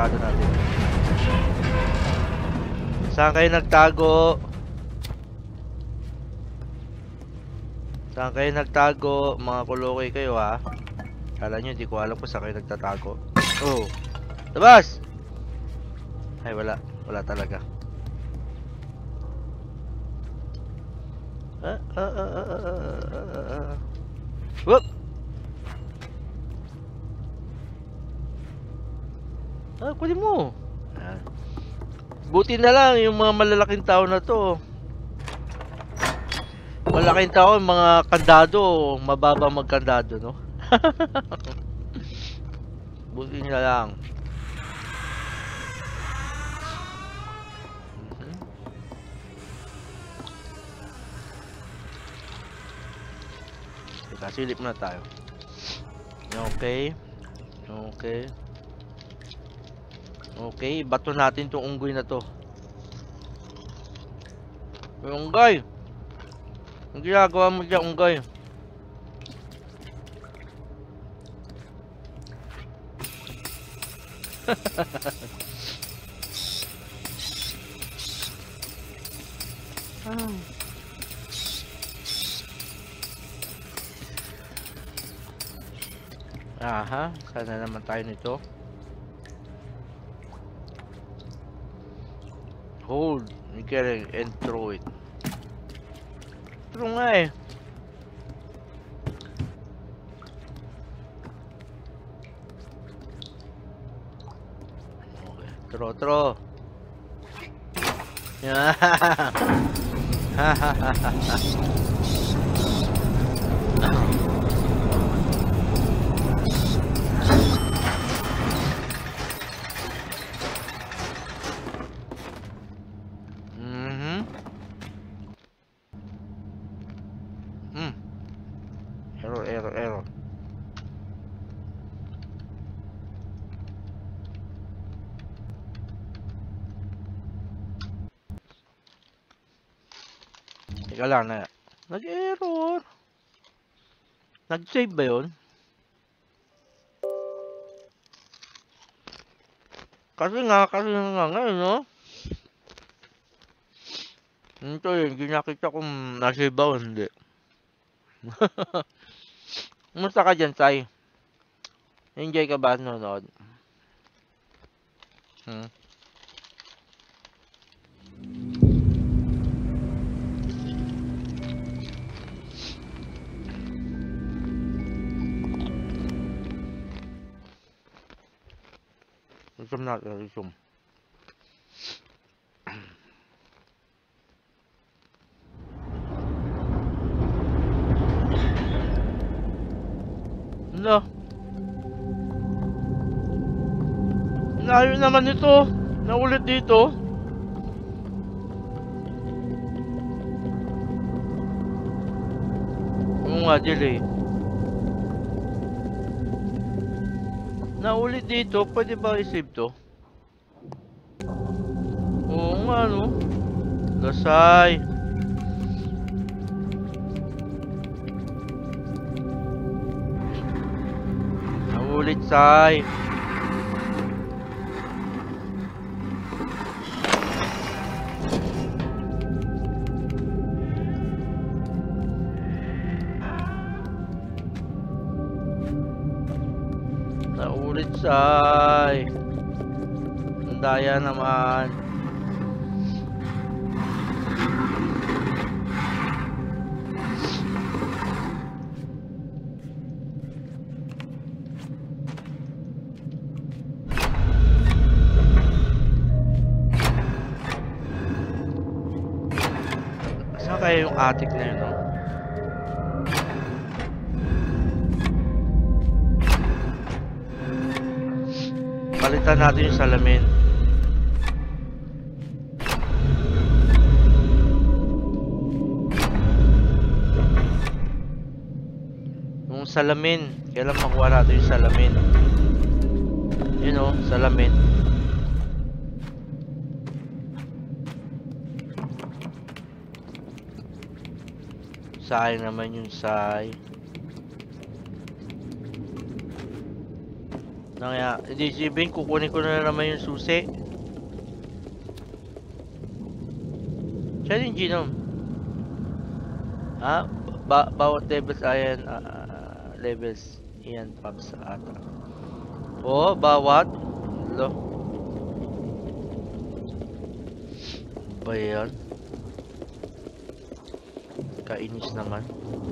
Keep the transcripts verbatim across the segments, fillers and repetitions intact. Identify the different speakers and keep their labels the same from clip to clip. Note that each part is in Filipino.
Speaker 1: sarado natin. Saan kayo nagtago? Saan kayo nagtago? Mga kulokoy kayo ha. Kala nyo, hindi ko alam kung saan kayo nagtatago. Oh! Labas! Ay, wala. Wala talaga. Ah, ah, ah, ah, ah, ah, ah. Whoop! Ah, kunin mo. Ah. Buti na lang yung mga malalaking tao na to. Malaking tao, mga kandado, mababa magkandado, no? Buti na lang. Mm-hmm. Teka, silip na tayo. Okay. Okay. Okay, bato natin tong unggoy na to. Yung unggoy! Ang ginagawa mo dyan, unggoy? Ah. Aha, sana naman tayo nito. Hold, you can and throw it. Throw nga eh. Okay, throw, throw. Yeah. Mhm. Hmm. Error, error, error. Teka lang na. Nag-error. Nag-save ba yun? Kasi nga, kasi nga ngayon, no? Ito yun, hindi nakita kung na-save ba o hindi. Kumusta ka dyan, Sai? Enjoy ka ba nanonood? Hmm? Resume natin, resume. Ano? Layo naman ito. Naulit dito. Oo nga, delay. Naulit dito. Pwede ba i-save to? Oo nga, no? Lasay. Naulit, Sai. Naulit, Sai. Ang daya naman. Saan kaya yung attic na yun, no? Palitan natin yung salamin. Yung salamin. Kailan makuha natin yung salamin? Yun o, salamin. Sayang naman yung say. Nangya, hindi si Ben, kukunin ko na naman yung susi. Saan yung genome? Ha? Ba bawat levels ayan, uh, levels. Iyan, pubs ata. Oh, bawat? Lo. Ba yan? Kainis naman.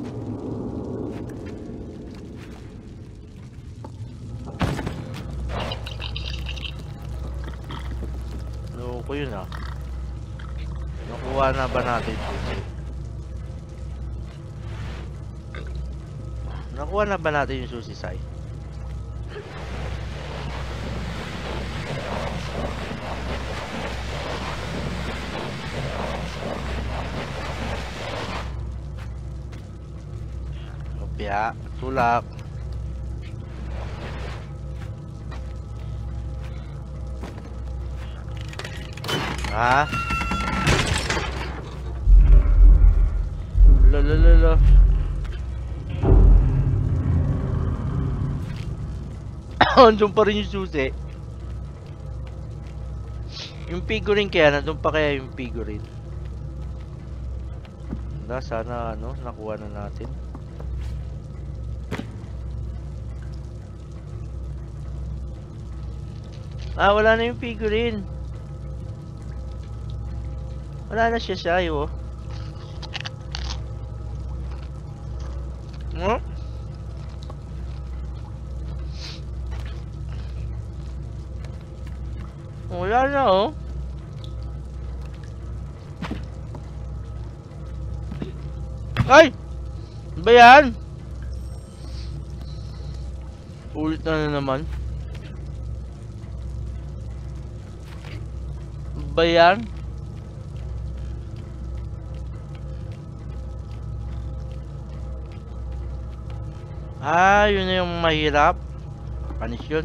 Speaker 1: Ano ko yun ah? Nakuha na ba natin susi? Nakuha na ba natin yung susi, Sai? Opya, tulak. Ha? Lalalala. Andun pa rin yung susi. Yung figurine kaya, nandun pa kaya yung figurine? Wala, sana ano, nakuha na natin. Ah, wala na yung figurine. Wala na siya sa'yo. Hmm? Wala na oh. Ay! Ano ba yan? Ulit na, na naman. Ano ba yan? Ah, yun na yung mahirap. Panis yun.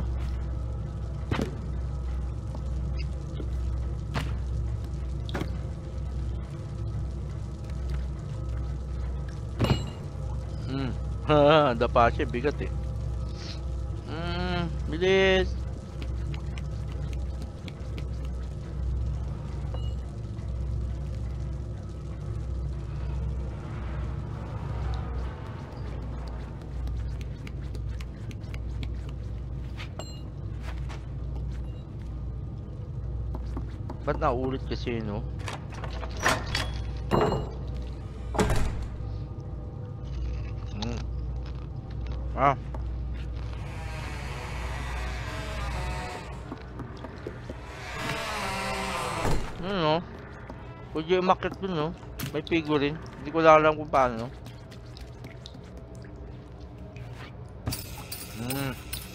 Speaker 1: Hmm. Dapa siya, bigat eh. Hmm, bilis. Ba't naulit kasi no? Hmm. Ah. Ano no? Pwede umakit dun no? May figurine. Hindi ko lang alam kung paano. Hmm.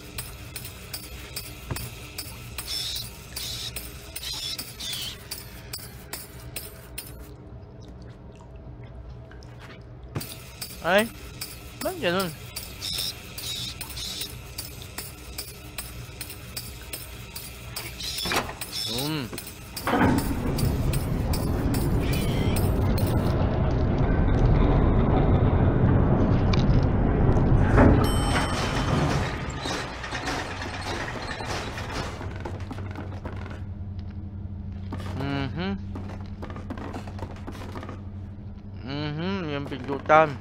Speaker 1: Ay, ba't ganun? Hmm. Mhm. Mhm, yung pindutan.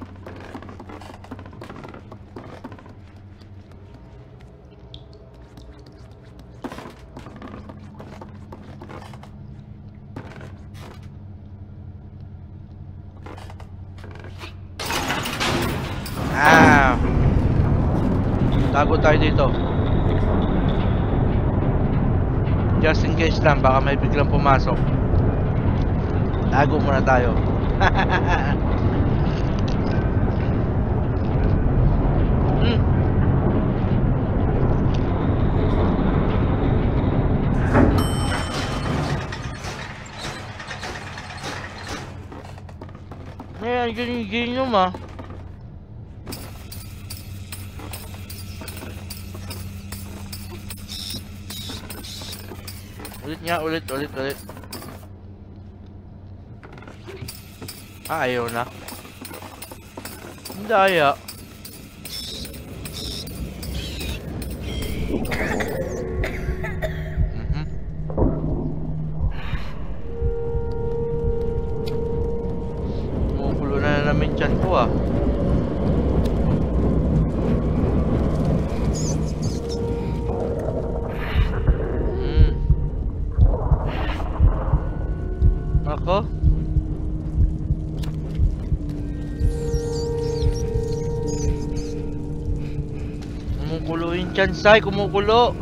Speaker 1: Ah. Tago tayo dito. Just in case lang, baka may biglang pumasok. Tago muna tayo. Hmm. Ayan, ganyan ganyan ah. Ulit nga, ulit, ulit, ulit. Ah, ayaw na. Hindi aya. Mhm. Kumukulo na namin tiyan ko ah. Hmm. Ako? Kumukulo yung tiyan, Sai. Kumukulo.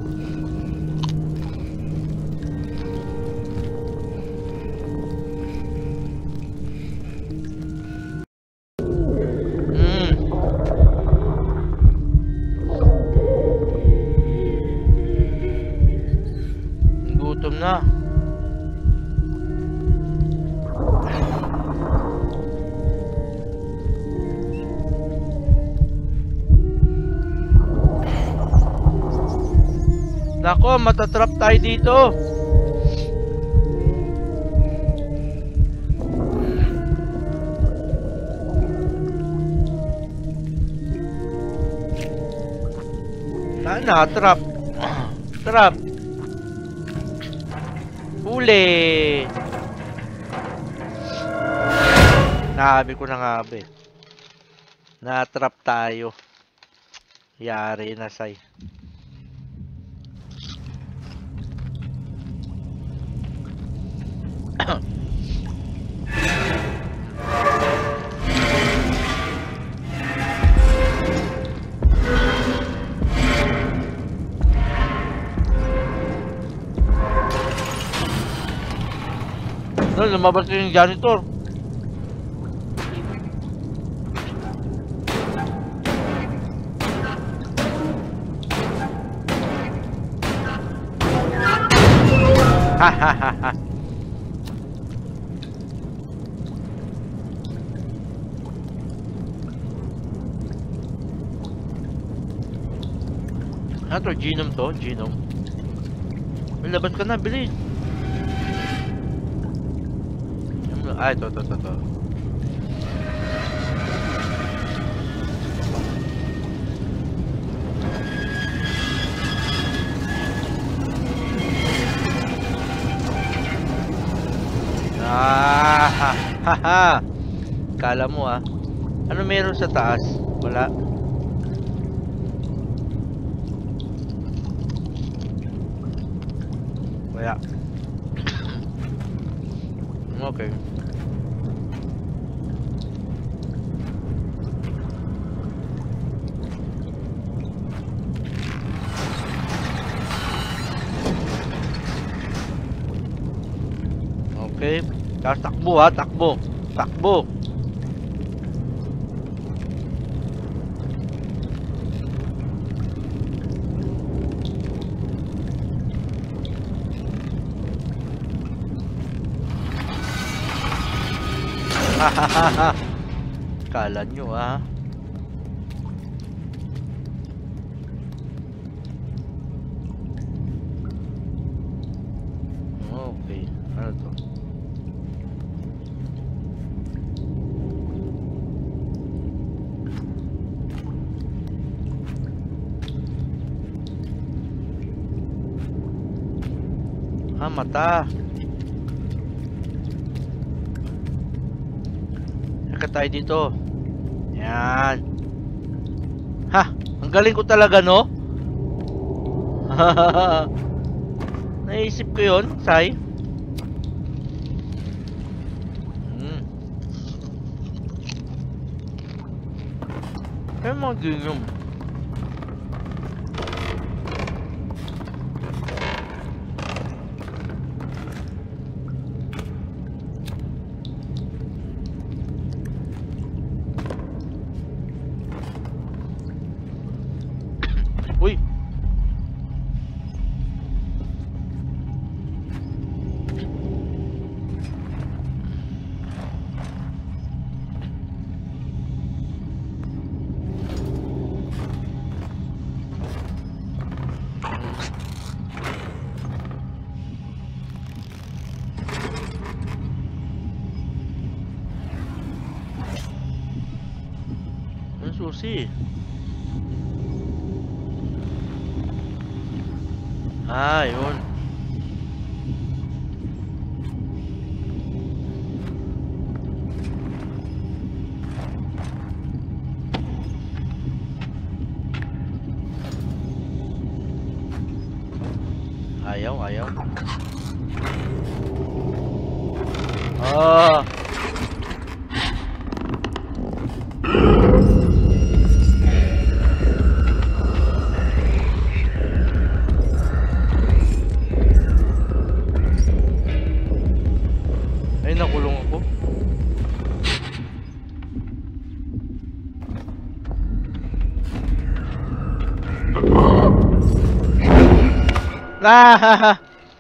Speaker 1: Gutom na. Nako, matatrap tayo dito. Na, na, trap. Trap. Huli. Nahabi ko na nga ba eh. Na-trap tayo. Yari na, Sai. No, lumabas yung janitor. Ha ha ha ha. Ano to? Genome to? Genome. May labas ka na, bilis. Ay, to, to, to, to. Ah, ha, ha, ha. Kala mo ah. Ano meron sa taas? Wala. Wala. Okay. Okay. Tapos takbo ha, takbo. Takbo. Hahaha. Kala nyo ah. Okay. Ano to? Ah, mata. Saka tayo dito. Yan. Ha! Ang galing ko talaga, no? Naisip ko yun, Sai. Hmm. Kaya mga ginyom. Uy! Ang susi. Ah, yun. Ayaw, ayaw. Oh. Ay, nakulong ako. Ah!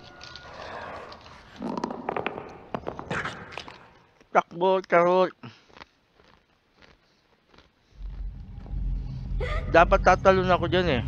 Speaker 1: Takbo, karot. Dapat tatalon ako dyan eh.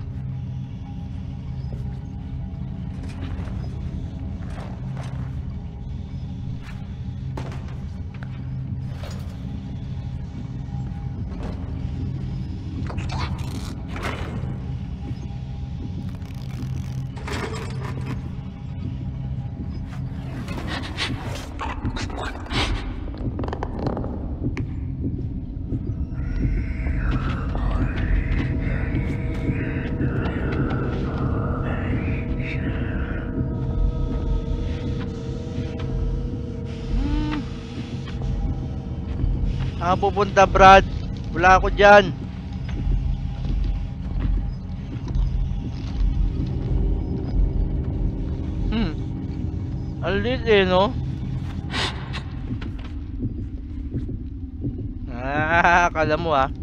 Speaker 1: Saan pupunta, Brad? Wala ako dyan. Hmm. Ang liit eh, no? Ah, akala mo ah.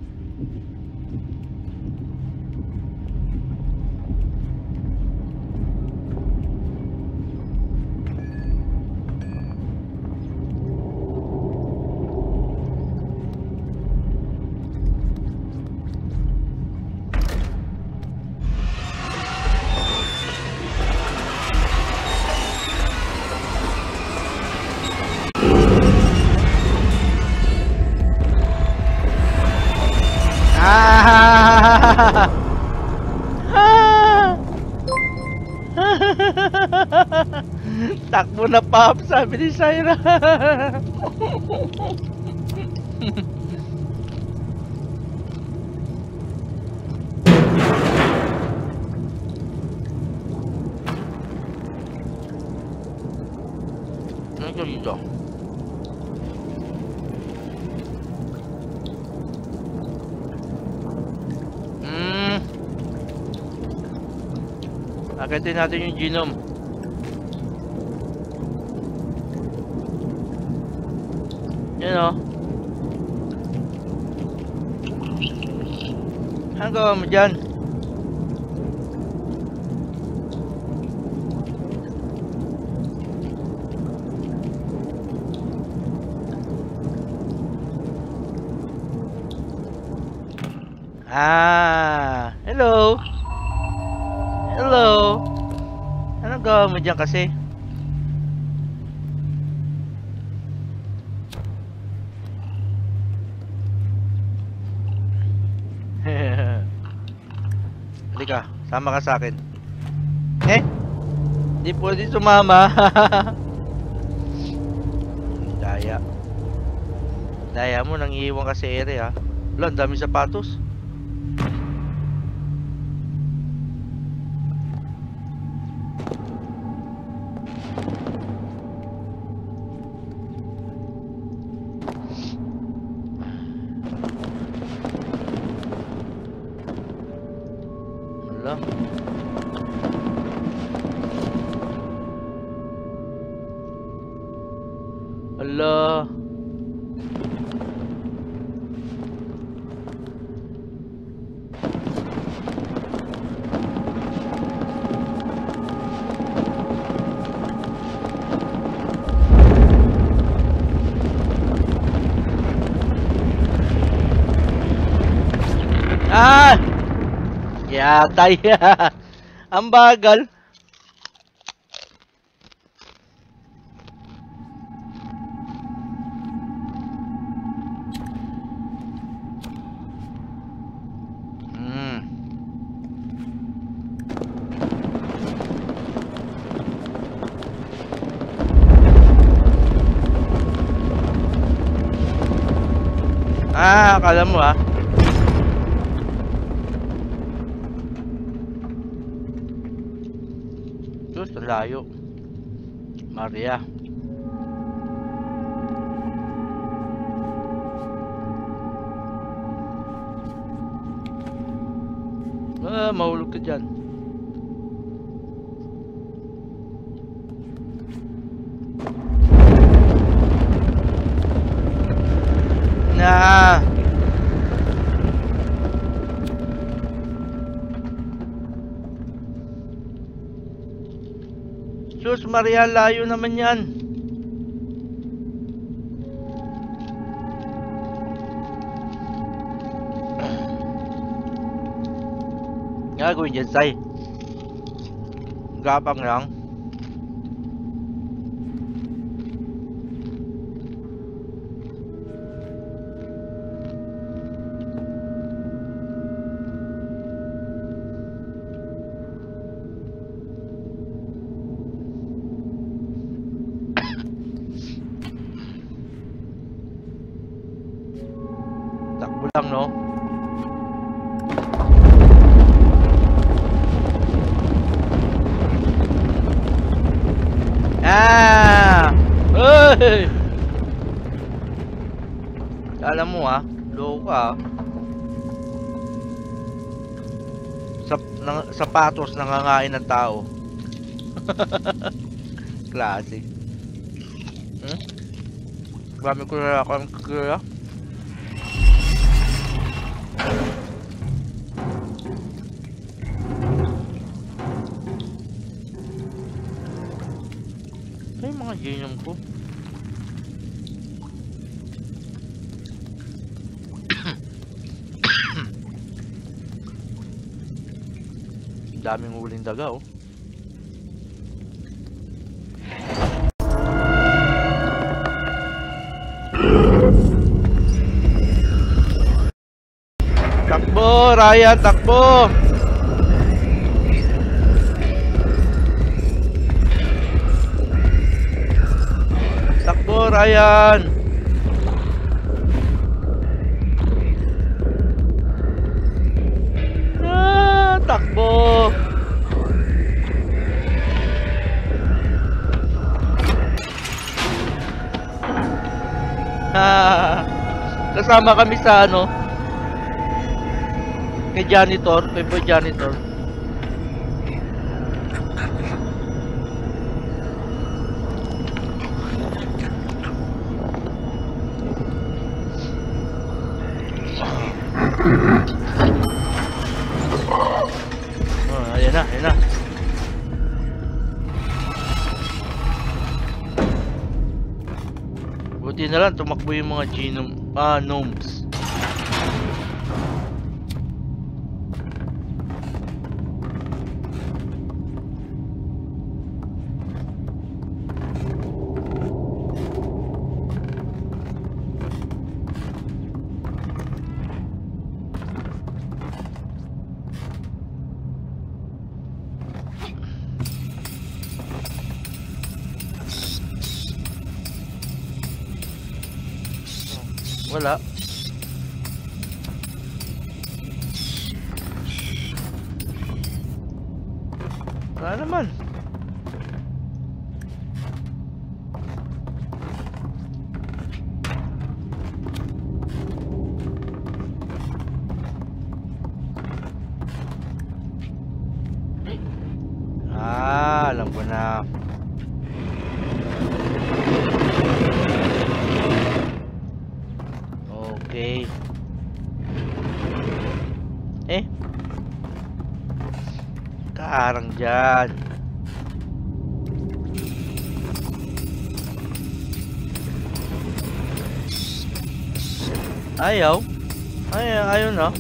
Speaker 1: Ah! Takbo na, Pop, sabi ni Syra. Ano ito dito? Akitin natin yung genome. Yan o. Anong gawa mo dyan? Ah, hello. Hello. Anong gawa mo dyan kasi? Halika, sama ka sa akin. Eh? Hindi pwede sumama. Daya. Daya mo, nang iiwan ka sa area. Wala, ang dami sapatos. Allah. Ah! Yatay. Ang bagal. Ah, akala mo ah. Diyos, ang layo. Maria. Ah, mahulog ka dyan. Na. Sus, Maria, layo naman yan. Gagawin dyan, Sai. Gapang lang. Takbo lang, no? Ah! Hey! Alam mo ah, loko ka ah. Sap nang, sapatos nangangain ng tao. Klase. Hmm? Dami ko na ako ang kaya. Ay, mga ginom ko. Daming huling daga oh. Takbo, Ryan, takbo. Takbo, Ryan. Ah, takbo. Ah, kasama kami sa ano? Kay janitor, kay boy janitor. Oh, ayan na, ayan na. Buti na lang tumakbo yung mga genome, ah, gnomes. Wala. Wala naman. Ah, alam ko na. Okay. Eh. Karang dyan. Ayaw. Ayaw, ayaw na.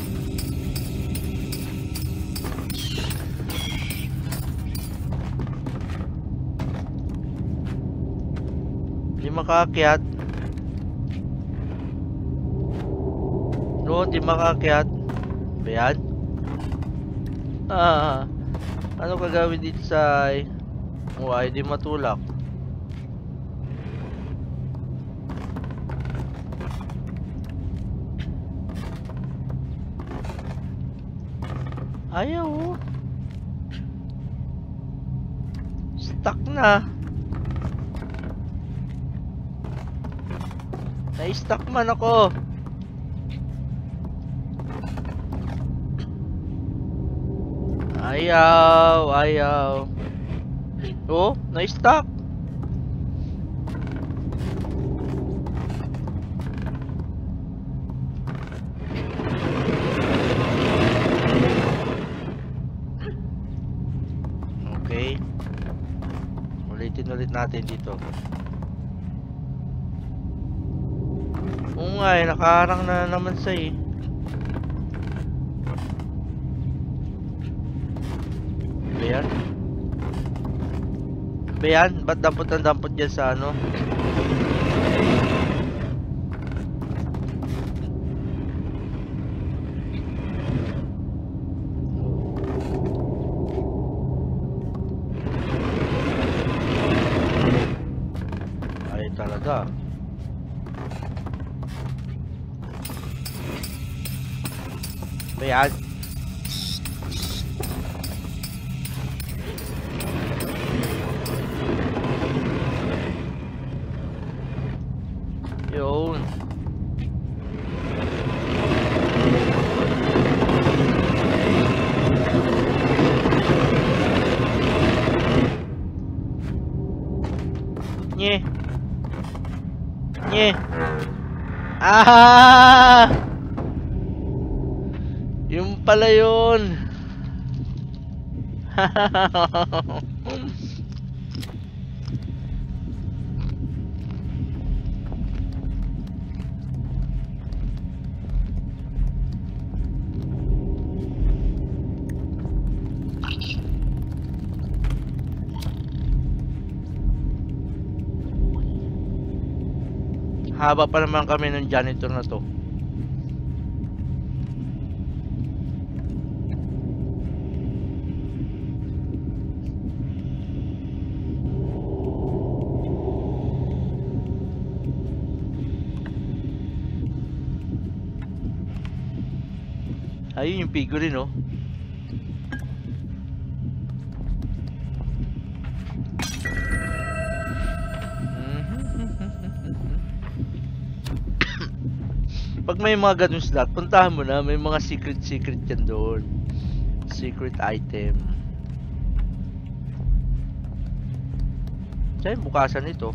Speaker 1: Di makaakyat. No, di makaakyat. Bayan. Ah, ano ka gawin dito sa ay? Oh, ay di matulak. Ayaw oh. Stuck na. Na-stuck man ako. Ayaw, ayaw. Oh, na-stuck. Okay. Ulitin ulit natin dito. Oo nga eh, nakaharang na naman sa eh. Ba yan? Ba yan? Ba't dampot ang dampot dyan sa ano? Ay talaga. Ba yan? Yun. Nye. Nye. Ah! Yung pala yun. Haba pa naman kami ng janitor na to. Ayun yung figurine, no? Pag may mga ganun slot, puntahan mo na. May mga secret-secret yan doon. Secret item. Saan yung bukasan nito?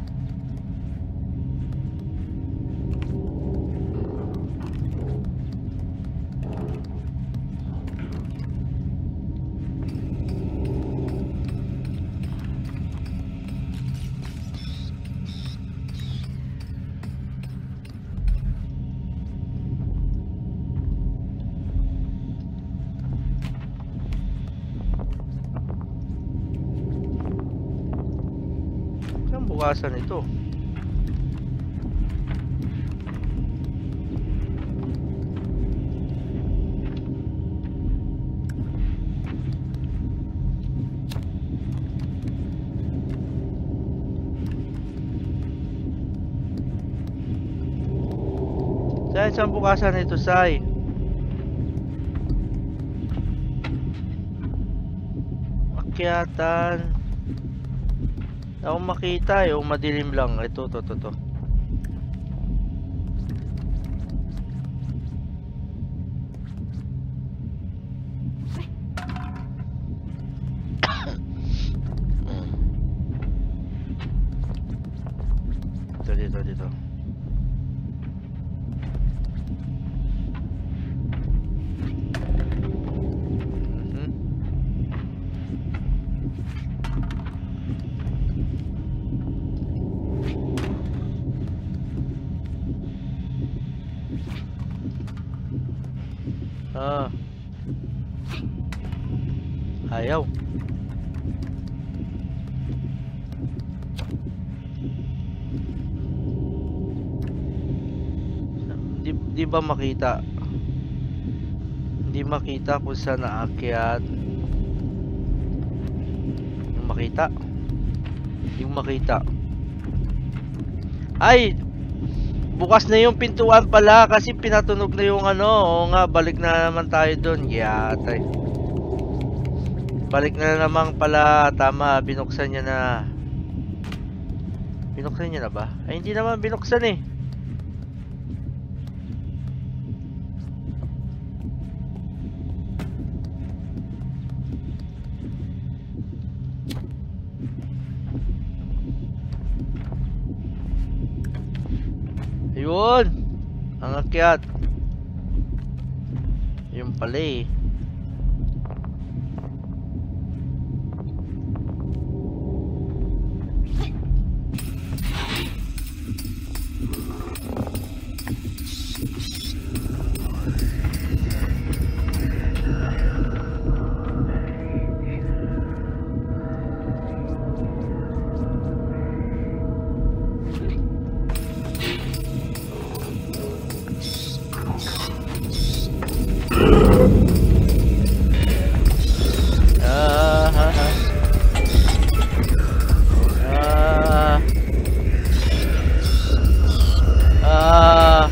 Speaker 1: Bukasan ito. Saan saan bukasan ito, Sai? Akyatan. Ako makita, yung madilim lang. Ito, to, to, to. Dito, dito, dito. Ah. Ayaw. Di, di ba makita? Hindi makita kung saan naakyat. Yung makita? Yung makita. Ay! Bukas na yung pintuan pala kasi pinatunog na yung ano. Oo nga, balik na naman tayo doon. Yeah, tay. Balik na naman pala, tama, binuksan niya na. Binuksan niya na ba? Ay, hindi naman binuksan eh. Ayun! Ang akyat. Yung pala eh. Ah, ha, ha. Ah. Ah.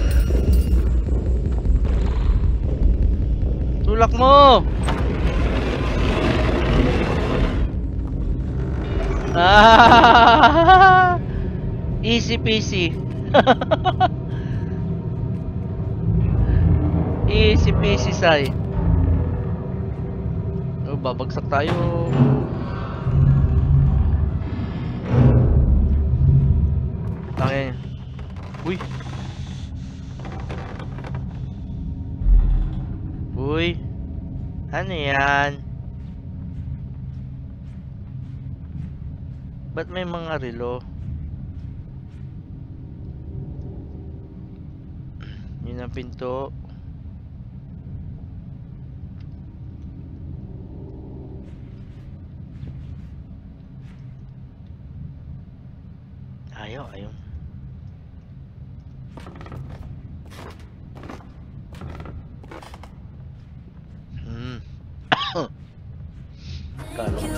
Speaker 1: Tulak mo. Ah. Easy peasy. Easy peasy, Sai. Oh, babagsak tayo. Tangin. Uy. Uy. Ano yan? Ba't may mga relo? Yun ang pinto. Ayaw, ayaw. Hmm. Kala ko